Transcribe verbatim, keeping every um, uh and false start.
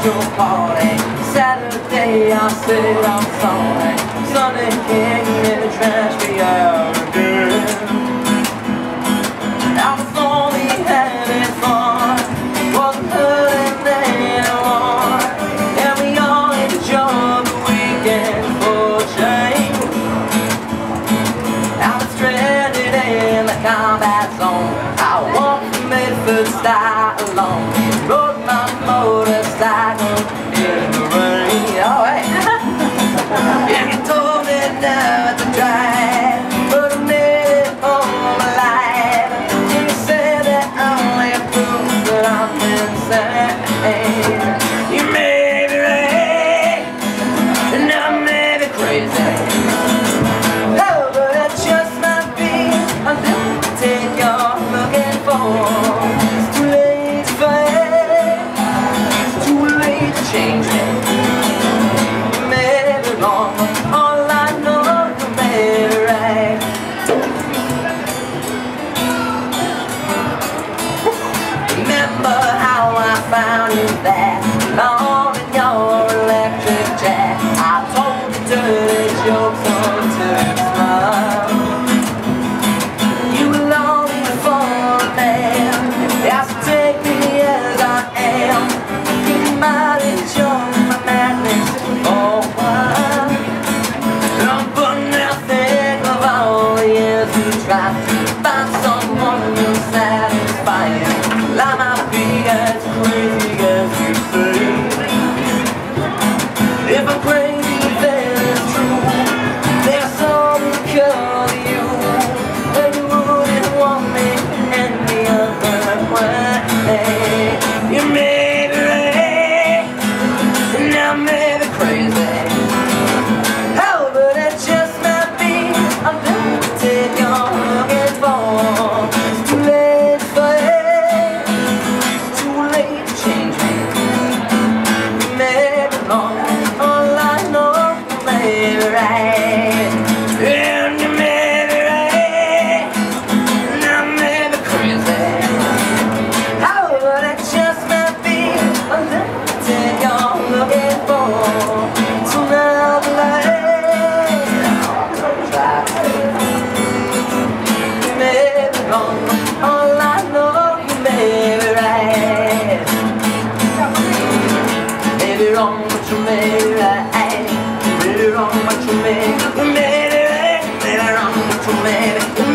your party. Saturday I said I'm sorry. Sunday came in the trash me out again. I was only having fun, wasn't hurting anyone, and we all enjoyed the weekend for a change. I was stranded in the combat zone. I walked from Medford style alone, rode my motorcycle in the rain. Oh, hey. Yeah, you told me never to drive, but I made it home alive. You said that only proves that I'm insane. You may be right, and I may be crazy. Oh, but it just might be a little thing you're looking for. It's too late to fight, it's too late to change me. You may be wrong, all I know you may be right. Remember how I found you there, alone in your electric jet. I told you dirty jokes until you smiled. You were longing for a man, yes, take me as I am. You might enjoy my madness for a while, but now think of all the years we tried to find someone who'll satisfy you. I might be as crazy as you say. If I'm crazy, then it's true. There's something called you, and you wouldn't want me any other way. You may be right, and I may be crazy. Oh, but it just might be a little thing you're looking for. It's too late to fight, it's too late to change me. You may be wrong, all I know you may be right. And you may be right, and I may be crazy. Oh, but it just might be a little thing you're looking for. So now the light, you may be wrong, all I know you may be right. Maybe wrong, but you may be right. Maybe wrong, but you may, you may be right. Maybe wrong, but you may be